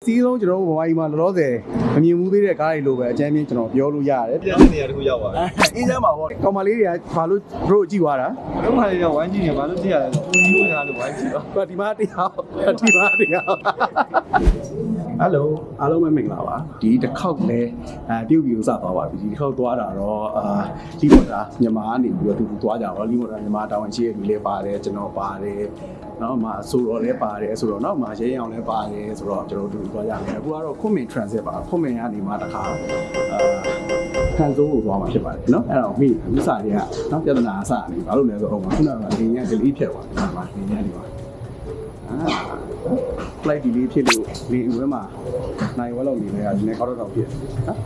စီးဆုံးကျွန်တော်ဘဝကြီးမှာလောလောဆယ်မမြင်ဘူးသေးတဲ့ကားတွေလိုပဲအကျဉ်းချင်းကျွန်တော်ပြောလို့ရတယ်ပြန်နေရတခုရောက်ပါအေးစမ်းပါဗောကောင်မလေးတွေကဘာလို့တို့ကြည့်သွားတာတော့မှလည်းဝိုင်းကြည့်နေဘာလို့ကြည့်ရလဲဒီလိုထားလို့ဝိုင်းကြည့်တော့ဒီမှာတရားဒီမှာတရားဟယ်လိုအားလုံးပဲမင်္ဂလာပါဒီတစ်ခေါက်လဲပြုတ်ပြီးစသွားပါပြီဒီတစ်ခေါက်သွားတာတော့လီမော်တာမြန်မာကနေပြီးတော့တူသွားကြတော့လီမော်တာမြန်မာတာဝန်ရှိတဲ့လူလေးပါတယ်ကျွန်တော်ပါတယ်နော်မှာဆိုတော့လည်းပါတယ်ဆိုတော့နော်မှာရဲရောင်လည်းပါတယ်ဆိုတော့ကျွန်တော်တို့သွားကြတယ်အခုကတော့ခွန်မင် transit ပါခွန်မင်ကနေမှတခါခန်းစိုးကိုသွားမှာဖြစ်ပါတယ်နော်အဲ့တော့မိဥစားတွေကနော်ပြဿနာအစနေဘာလို့လဲဆိုတော့ခုနကလေညကလေးဖြတ်သွားတယ်မှာလေညဒီမှာflight delay ဖြစ်လို့လေအဝဲမှာနိုင်ဝဲလောက်နေလဲဒီနေ့ကောက်တော့ဖြစ်နော်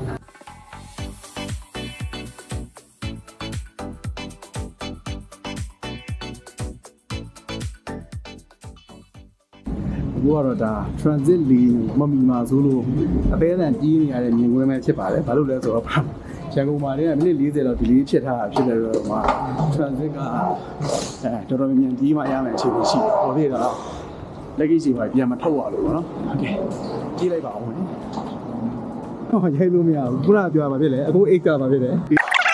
ဘောရတာ transit လီမမီမာဆိုလို့အသေးအံကြီးနေရတဲ့မြင်ကွင်းပဲဖြစ်ပါတယ်ဘာလို့လဲဆိုတော့ရန်ကုန်မှာလည်းမိနစ်40လောက် delay ဖြစ်ထားတာဖြစ်တယ်တော့မှာ transit ကတော်တော်မြန်ကြီးမှရမယ်အခြေအနေရှိတယ်ဟောဖြစ်တော့လက်ကြီးစီပါပြန်မထုတ်ရလို့ပေါ့နော်โอเคကြီးလိုက်ပါဦးနော်ဟောရိုက်လို့မရဘူးခုနကပြောပါဖြစ်လေအခုအိတ်ကပါဖြစ်တယ်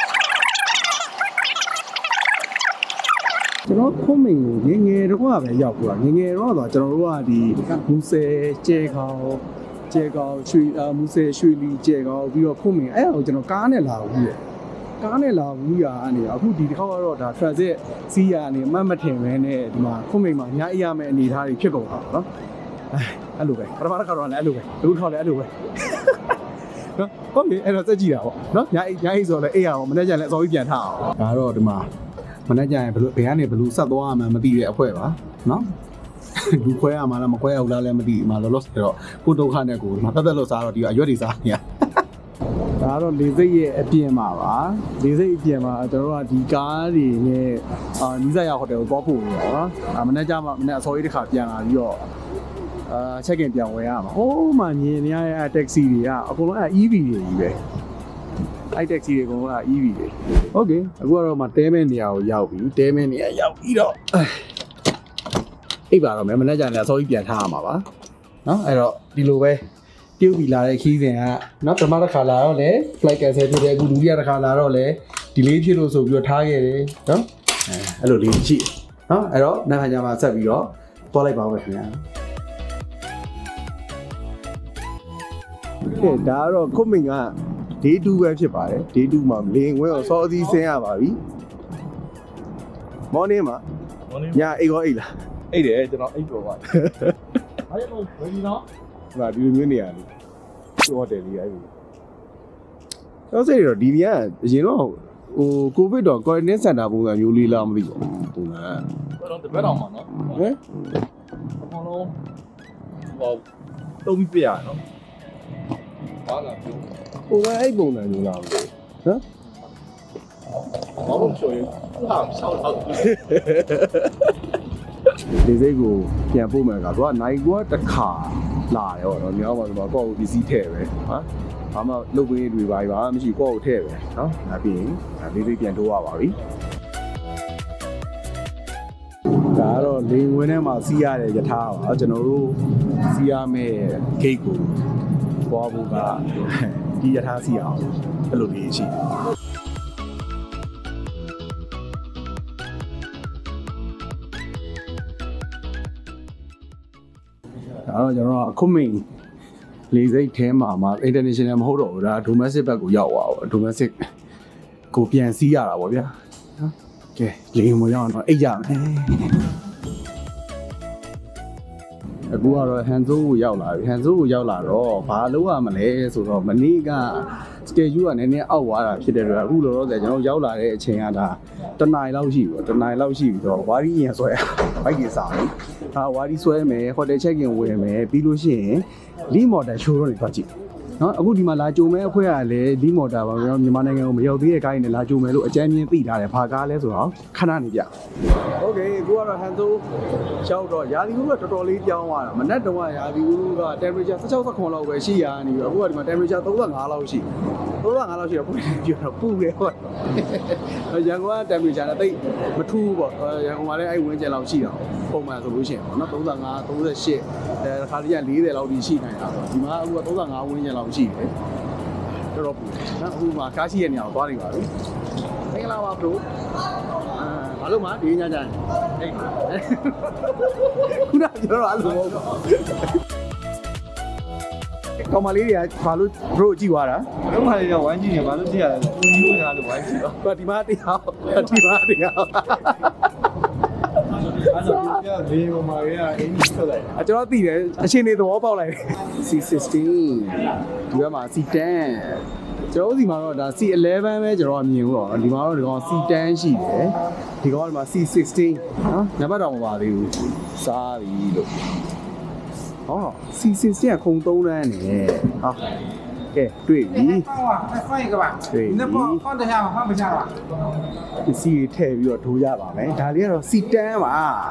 ကျွန်တော်ခုံးမင်းကိုငယ်တော့ပဲရောက်သွားငယ်တော့ကျွန်တော်တို့ကဒီမူဆယ်ကျဲခေါင်ရွှေမူဆယ်ရွှေလီကျဲခေါင်ပြီးတော့ခုံးမင်းအဲ့ဒါကိုကျွန်တော်ကားနဲ့လာဘူးရဲ့ကားနဲ့လာဘူးရာအနေအခုဒီတစ်ခေါက်ကတော့ဒါ transit စီးရအနေမှတ်မထင်ပဲနဲ့ဒီမှာခုံးမိန်မှာအများကြီးရမယ့်အနေအထားတွေဖြစ်ကုန်တာပေါ့နော်အဲ့လိုပဲပထမတစ်ခါတော့လည်းအဲ့လိုပဲအခုတစ်ခါလည်းအဲ့လိုပဲနော်ဟုတ်ပြီအဲ့တော့စက်ကြည့်တာပေါ့နော်ညာအိဆိုတော့လည်းအေးရအောင်မနေ့ကျရင်လည်းအစောကြီးပြန်ထအောင်ဒါတော့ဒီမှာမနေ့ကျရင်ဘယ်ကနေဘယ်လိုဆက်သွားရမှန်းမသိတဲ့အဖွဲပါနော်လူခွဲရမှာလားမခွဲရဘူးလားလည်းမသိဘူးမှာလောလောဆယ်တော့ကိုဒုက္ခနဲ့ကိုမသက်လို့စားတော့ဒီအရွက်တွေစားနေရဒါကတော့လေစိတ်ရဲ့အပြင်မှာပါလေစိတ်အပြင်မှာကျွန်တော်တို့ကဒီကားတွေနဲ့နီးစပ်ရဟိုတယ်ကိုသွားဖို့နေတာနော်မနေ့ကျမှမနေ့အစောကြီးတစ်ခါပြန်လာပြီးတော့check in ပြန်ဝယ်ရမှာဟိုးမှညင်နေရတဲ့ taxi တွေကအကုန်လုံးEV တွေကြီးပဲအဲ့ taxi တွေအကုန်လုံး EV တွေโอเคအခုကတော့မှတဲမဲ့နေရာကိုရောက်ပြီတဲမဲ့နေရာရောက်ပြီးတော့အိပ်ပါတော့မယ်မနေ့ကျလည်းအစောကြီးပြန်ထားရမှာပါနော်အဲ့တော့ဒီလိုပဲပြုတ်ပြီးလာတဲ့ခီးစဉ်ကနော်ပထမတစ်ခါလာတော့လေ flight cancel ဖြစ်တယ်အခုဒုတိယတစ်ခါလာတော့လေ delay ဖြစ်လို့ဆိုပြီးတော့ထားခဲ့တယ်နော်အဲ့လိုလေးရှိနော်အဲ့တော့နောက်ခါကျမှဆက်ပြီးတော့သွားလိုက်ပါဦးခင်ဗျာဒါကတော့ခုမင်က day 2ပဲဖြစ်ပါတယ် day 2မှာလေဝဲကိုစောစီးဆင်းရပါပြီ morning မှာ ညအိတ်ရောအိတ်လားအိတ်တယ်ကျွန်တော်အိတ်ပေါ်ပါအားရလို့ဝယ်ဒီနော်ဟာဒီလိုမျိုးနေရလို့ဟိုတယ်လေးအဲ့လိုတော့စိတ်တော့ဒီနေရာအရင်တော့ဟိုကိုဗစ်တော့ quarantine center ပုံစံမျိုးလေးလားမသိဘူးပုံစံတော့တပတ်တော့မှာနော်ဟမ်အကုန်လုံးဟိုတုံးပြီးပြရနော်ဘာလာဟိုအဲ့ပုံစံမျိုးလားဟမ်ဘာလို့ဆိုရင်ဟာဆောက်တော့ဒီစိတ်ကိုပြန်ပို့မယ်ကသူကနိုင်ကွာတစ်ခါလာရောတော့မြောင်းပါဆိုတော့ကိုယ့်ကိုပစ္စည်းထည့်ပဲဟာဘာမှလုတ်ပေးတွေပါမရှိကိုယ့်ကိုထည့်ပဲနော်ဒါပြီးရင်လေးလေးပြန်ထိုးရပါပြီဒါကတော့လေဝင်းထဲမှာစီးရတဲ့ယထာပါကျွန်တော်တို့စီးရမယ့် gate ကိုသွားဖို့ကဒီယထာစီးအောင်အဲ့လိုလေးရှိတယ်ဒါတော့ကျွန်တော်အခုမင်းလေစိတ်ထဲမှာ international မဟုတ်တော့ဘူးဒါ domestic ဘက်ကိုရောက်သွားပါ domestic ကိုပြန်စီးရတာပေါ့ဗျာနော်ကဲလေမရောက်တော့အိတ်ရမယ်အခုကတော့ဟန်ဇိုးကိုရောက်လာပြီဟန်ဇိုးကိုရောက်လာတော့ဘာလုပ်ရမလဲဆိုတော့မနေ့က schedule ကနည်းနည်းအောက်သွားတာဖြစ်တယ်တော့အခုလောလောဆယ်ကျွန်တော်ရောက်လာတဲ့အချိန်ကဒါတနားလောက်ရှိပြီတနားလောက်ရှိပြီတော့ဝါရီရင်ဆွဲဘိုက်ကင်စားတယ်ဟာဝါရီဆွဲမယ် hotel check in ဝင်မယ်ပြီးလို့ရှိရင် Lee Motor show တွေသွားကြည့်နော်အခုဒီမှာလာကြုံမဲ့အဖွဲ့ကလည်း Lee Motor ပါကျွန်တော်မြန်မာနိုင်ငံကိုမရောက်သေးတဲ့ကိုင်းနဲ့လာကြုံမယ်လို့အကြမ်းမြင်သိထားတယ်ဘာကားလဲဆိုတော့ခဏနေပြโอเคအခုကတော့ဟန်ဆိုရောက်တော့ရာသီဥတုကတော်တော်လေးပြောင်းသွားတာမနက်တုန်းကရာသီဥတုက temperature 16 19လောက်ပဲရှိရာနေပြီအခုကဒီမှာ temperature 35လောက်ရှိโอ 35လောက်ရှိတော့ပြောတော့ပူတယ်ပေါ့ရန်ကုန်က temperature နဲ့တိတ်မထူးပေါ့ရန်ကုန်ကလည်းအဲ့ဝင်းကျင်လောက်ရှိတော့ပုံမှန်ဆိုလို့ရှိရင်ပေါ့နော်35 38တစ်ခါတည်းက40လောက်ထိရှိနိုင်တာပေါ့ဒီမှာအခုက35ဝင်းကျင်လောက်ရှိတယ်တော်တော်ပူနော်အခုမှကားရှိရဲ့နေရာကိုသွားနေပါပြီမင်္ဂလာပါဘရိုဘာလို့မှဒီညညဟေးခုနကျွန်တော်အဲ့လိုမဟုတ်ကောင်မလေးတွေကဘာလို့ဘရိုကြည့်သွားတာတော့မှလည်းဝိုင်းကြည့်နေဘာလို့ကြည့်ရလဲဒီလိုညာလို့ဝိုင်းကြည့်တော့ဒီမှာတရားဒီမှာတရားအဲ့တော့ပြဘေးပေါ်မှာရအင်းကြီးထွက်လိုက်ကျွန်တော်သိတယ်အချိန်နေသဘောပေါက်လိုက်တယ် C16 ဒီဘက်မှာ C10 ကျွန်တော်ဒီမှာတော့ဒါ C11 ပဲကျွန်တော်မြင်ဘူးတော့ဒီမှာတော့ဒီကောင် C10 ရှိတယ်ဒီကောင်ကဒီမှာ C16 နော်နံပါတ်တော့မပါသေးဘူးစားပြီလို့ဟော C16 ကခုံ3တန်းနဲ့ဟာကဲတွေ့ပြီ换一个吧。那放得下吗？放不下吧？ ပစ္စည်းထည့်ပြီးတော့ထိုးရပါမယ်ဒါလေးကတော့ C10 ပါ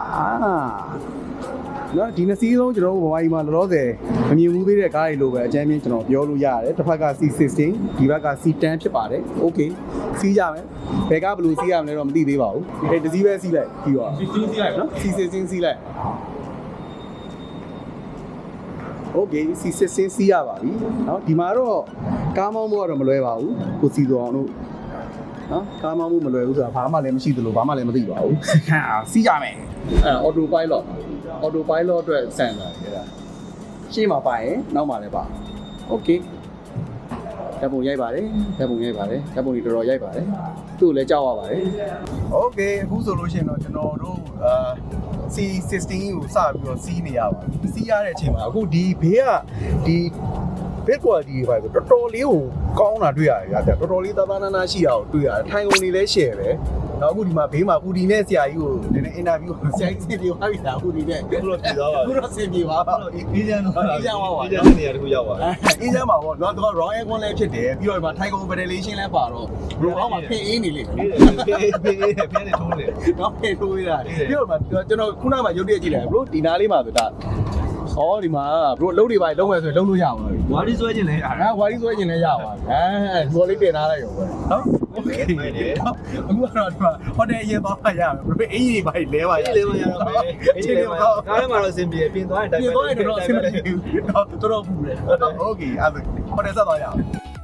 နော်ဒီနှစ်စီးလုံးကျွန်တော်တို့ဘဝကြီးမှာလောလောဆယ်မမြင်ဘူးသေးတဲ့ကားတွေလိုပဲအကျဉ်းချင်းကျွန်တော်ပြောလို့ရတယ်တစ်ဖက်က C16 ဒီဘက်က C10 ဖြစ်ပါတယ် Okay စီးကြမယ်ဘယ်ကားဘယ်လိုစီးရမလဲတော့မသိသေးပါဘူးဒီတစ်စီးပဲစီးလိုက်ပြီးတော့စီးလိုက်နော် C16 စီးလိုက် Okay C16 စီးရပါပြီเนาะဒီမှာတော့ကားမောင်းဖို့ကတော့မလွယ်ပါဘူးကိုစီတော်အောင်တို့နော်ကားမောင်းမှုမလွယ်ဘူးဆိုတာဘာမှလည်းမရှိသလိုဘာမှလည်းမသိပါဘူးစီးကြမယ်အဲ auto pilot အတွက်စံလာတယ်ဒါရှေ့မှာပါရင်နောက်မှာလည်းပါ Okay ဓာတ်ပုံရိုက်ပါတယ်ဓာတ်ပုံတွေတော်တော်ရိုက်ပါတယ်သူ့ကိုလည်းကြောက်ရပါတယ် Okay အခုဆိုလို့ရှိရင်တော့ကျွန်တော်တို့C16 ကိုစပြီးတော့စီးနေရပါပြီစီးရတဲ့အချိန်မှာအခုဒီဘေးကဒီ bit quality တွေပါဆိုတော်တော်လေးကိုကောင်းတာတွေ့ရတယ်ဗျာတော်တော်လေးသာသာနာနာရှိတာကိုတွေ့ရတယ်ထိုင်ကုန်တွေလည်း share ပဲနောက်အခုဒီမှာဘေးမှာပူဒီနဲ့ဆရာကြီးကိုနည်းနည်း interview ဆရာကြီးဆင်ပြေသွားပြီလားပူဒီနဲ့ခုတော့ပြေသွားပါပြီခုတော့ဆင်ပြေသွားပါအေးချမ်းတော့အေးချမ်းပါပါအေးချမ်းတဲ့နေရာတခုရောက်ပါအေးချမ်းပါပေါ့တော့ raw air con လည်းဖြစ်တယ်ပြီးတော့ဒီမှာထိုင်ကုန် ventilation လည်းပါတော့ဘယ်တော့မှဖင်အေးနေလိမ့်မယ်ဖင်နေထိုးနေတော့ဖင်ထိုးရတာပြီးတော့ကျွန်တော်ခုနကမှရုပ်တရက်ကြည့်လိုက်ဘရိုဒီနားလေးမှာဆိုဒါဒီမှာဘရိုလုံးတွေပါလုံးမယ်ဆိုရင်လုံးလို့ရပါပြီဝါရီဆွဲခြင်းလဲဝါရီဆွဲခြင်းလည်းရပါပြီဘောလေးတင်ထားလိုက်ရောပဲနော်โอเคမိုက်တယ်အခုကတော့ဒီမှာဟိုတယ်ရင်သွားမှရမယ်ဘရိုအင်ကြီးတွေပါလဲပါရလဲပါရတော့မယ်အင်ကြီးတွေပါကားထဲမှာတော့အဆင်ပြေပြင်သွားရင်တိုင်ပြင်သွားရင်တော့အဆင်ပြေဘူးတော်တော်ပူတယ်โอเคအဲ့ဒါဟိုတယ်ဆက်သွားရအောင်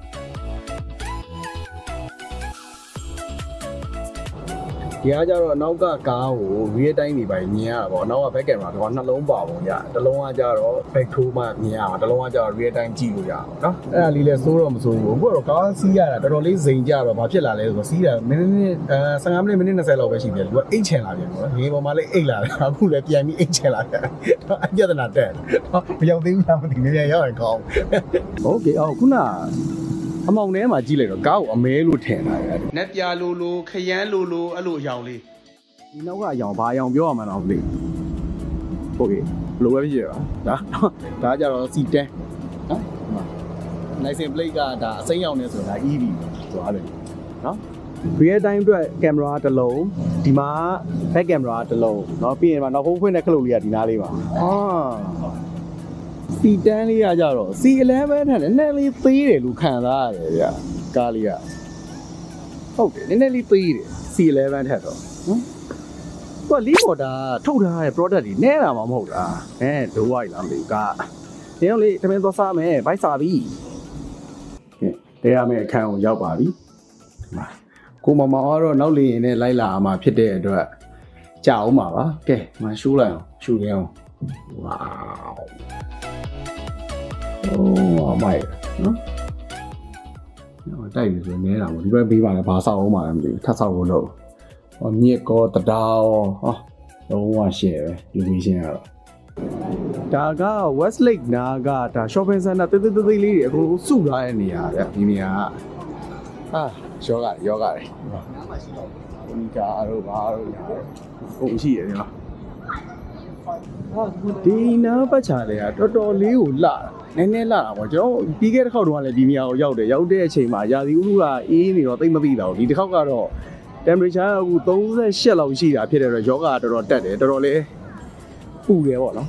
ဒီအားကြတော့အနောက်ကကားကို real time နေပါမြင်ရတာပေါ့အနောက်က back camera တော့နှလုံးပါပုံရတစ်လုံးကကြတော့ back throw မှမြင်ရမှာတစ်လုံးကကြတော့ real time ကြည့်လို့ရအောင်เนาะအဲ့ဒါလေးလဲစိုးတော့မစိုးဘူးအခုကတော့ကားစီးရတာတော်တော်လေးစိန်ကြတော့ဘာဖြစ်လာလဲဆိုတော့စီးတာမိနစ်15မိနစ်20လောက်ပဲရှိပြီသူကအိတ်ချင်လာပြန်ပေါ့ငေးပေါ်မှာလေးအိတ်လာတယ်အခုလည်းပြန်ပြီးအိတ်ချင်လာတယ်တော့အပြဿနာတက်မရောက်သေးဘူးလားမသိဘူးမြန်ရောက်ရင်ကောင်းโอเคခုနအမောင်ထဲမှာကြည့်လိုက်တော့ကားကိုအမဲလို့ထင်တာရတယ်။နက်ပြာလိုခရမ်းလိုအဲ့လိုအယောင်လေးဒီနောက်ကအယောင်ဘာအယောင်ပြောရမှာတော့မသိဘူး။ Okay ဘယ်လိုပဲဖြစ်ရပါဒါကြတော့ C10 နော်။ license plate ကဒါအစိမ်းရောင်နေဆိုတာ EV ဆိုရတယ်နော်။ real time အတွက်ကင်မရာတစ်လုံးဒီမှာ back camera တစ်လုံးနော်ပြီးရင်နောက်ဖုံးဖွင့်တဲ့ခလုတ်လေးကဒီနားလေးပါC10 လေးကကြတော့ C11 ထက်နည်းနည်းလေးသေးတယ်လို့ခံစားရတယ်ဗျကားလေးကဟုတ်တယ်နည်းနည်းလေးသေးတယ် C11 ထက်တော့နော်သူကလီမော်တာထုတ်ထားတဲ့ product တွေနဲတာမှမဟုတ်တာဒိုးဝိုက်လားမသိဘူးကားဒီတော့လေတမင်သွားစားမယ်ဘိုက်စားပြီတဲရမယ့်အခန်းကိုရောက်ပါပြီကိုမမကတော့နောက်လေရင်နဲ့လိုက်လာမှာဖြစ်တဲ့အတွက်ကြာအောင်ပါပါကဲမရှူးလိုက်အောင်ရှူရအောင်ဝေါOh my နော်တိုက်ပြီဆိုနေတာပေါ့ဒီဘက်ပေးပါလေဘာဆောက်အောင်မှလည်းမသိဘူးထပ်ဆောက်ဖို့လို့မြစ်ကောတတာလုံးဝရှယ်ပဲလူကြီးရှင်းရတော့ဒါက Westlake နာကဒါ shopping center တိတိလေးတွေအကုန်လုံးစုထားတဲ့နေရာဗျဒီနေရာကယောဂတယ်ဘုနီကာတို့ဘာတို့ဟုတ်ရှိရတယ်နော်ဒီနားပတ်ချာတွေကတော်တော်လေးကိုလှနည်းနည်းလှတာပေါ့ကျွန်တော်ပြီးခဲ့တဲ့ခေါက်တုန်းကလည်းဒီနေရာကိုရောက်တဲ့အချိန်မှာရာသီဥတုကအေးနေတော့သိမသိတော့ဒီတစ်ခေါက်ကတော့ temperature အခု38လောက်ရှိတာဖြစ်တဲ့အတွက်ယောဂတော်တော်တက်တယ်တော်တော်လေးပူတယ်ပေါ့နော်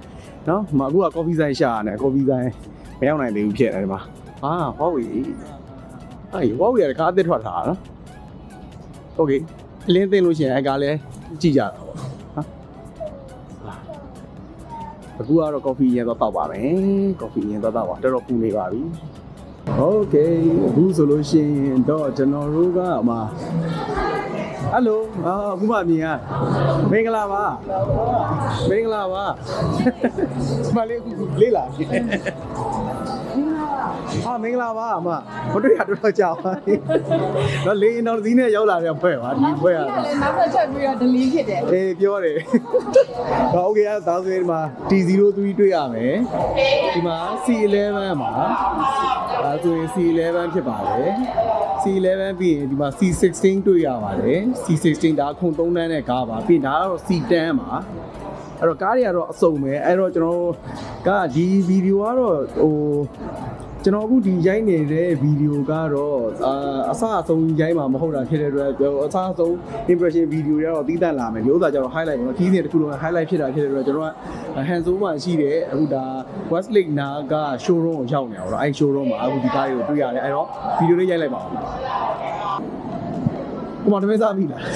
နော်မအခုက coffee ဆိုင်ရှာရတယ် coffee ဆိုင်မရောက်နိုင်သေးဘူးဖြစ်တယ်ဒီမှာဟောဝေးအေးဝေါရကားအသစ်ထွက်တာနော်โอเคအလင်းသိလို့ရှိရင်အကားလဲကြည့်ကြတာပေါ့ဟာအခုကတော့ coffee ရင်တော့တောက်ပါမယ် coffee ရင်တော့တောက်ပါတော်တော်ပူနေပါပြီโอเคအခုဆိုလို့ရှိရင်တော့ကျွန်တော်တို့ကဟယ်လိုအခုမှမြင်ရမင်္ဂလာပါမင်္ဂလာပါမလေးအခုလေးလာမင်္ဂလာပါအမမတွေ့ရတော့ကြာပါတော့လေးရင်တော့ဇီးနဲ့ရောက်လာတဲ့ဖွဲ့ပါဒီဖွဲ့ရတာလည်းနောက်ဆက်ချက်ပြီးတော့ delete ဖြစ်တယ်အေးပြောတယ်ဟောโอเคအဲ့ဒါဆိုရင်ဒီမှာ T03 တွေ့ရမယ်ဒီမှာ C11 မှာဒါဆိုရင် C11 ဖြစ်ပါတယ် C11 ပြီးရင်ဒီမှာ C16 တွေ့ရပါတယ် C16 ဒါခုံ3တန်းနဲ့ကားပါပြီးဒါကတော့ C10 ပါအဲ့တော့ကားတွေကတော့အစုံပဲအဲ့တော့ကျွန်တော်တို့ကဒီဗီဒီယိုကတော့ကျွန်တော်အခုဒီရိုက်နေတဲ့ဗီဒီယိုကတော့အစအဆုံးရိုက်မှာမဟုတ်တာဖြစ်တဲ့အတွက်အစအဆုံး impression ဗီဒီယိုတွေကတော့တီးတန့်လာမယ်ဒီဥစ္စာကျတော့ highlight ပေါ့နော်ခီးစဉ်တစ်ခုလုံး highlight ဖြစ်တာဖြစ်တဲ့အတွက်ကျွန်တော်က hands on မှာရှိတယ်အခုဒါ Westlake နာက showroom ကိုရောက်နေတာပေါ့နော်အဲ့ showroom မှာအခုဒီကားတွေကိုတွေ့ရတယ်အဲ့တော့ဗီဒီယိုလေးရိုက်လိုက်ပါဦးကိုမတမဲစားပြီလား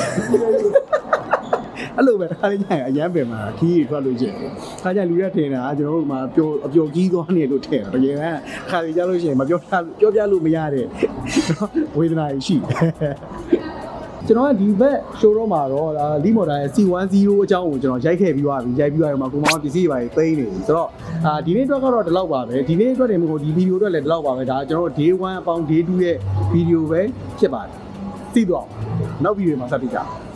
အဲ့လိုပဲတစ်ခါလေးညအရန်ပင်မှာခီးတွေထွက်လို့ရှိတယ်။ခါကျလူရက်ထင်တာကျွန်တော်တို့မှာပျော်အပျော်ကြီးသွားနေလို့ထင်တယ်။တကယ်ကခါလေးကြားလို့ရှိရင်မပြောပြလို့မရတဲ့ဝေဒနာရှိတယ်။ကျွန်တော်ကဒီဘက် showroom မှာတော့လီမော်ဒါရဲ့ C10 အကြောင်းကိုကျွန်တော်ရိုက်ခဲ့ပြီးသွားပြီ။ရိုက်ပြီးသွားရင်မှကိုမောင်ပစ္စည်းတွေသိမ်းနေပြီ။ဆိုတော့ဒီနေ့အတွက်ကတော့ဒီလောက်ပါပဲ။ဒီနေ့အတွက်တည်းမဟုတ်ဒီဗီဒီယိုအတွက်လည်းဒီလောက်ပါပဲ။ဒါကျွန်တော်တို့ day 1 အပေါင်း day 2ရဲ့ဗီဒီယိုပဲဖြစ်ပါတယ်။သိတော့နောက်ဗီဒီယိုမှာဆက်ပြီးကြ။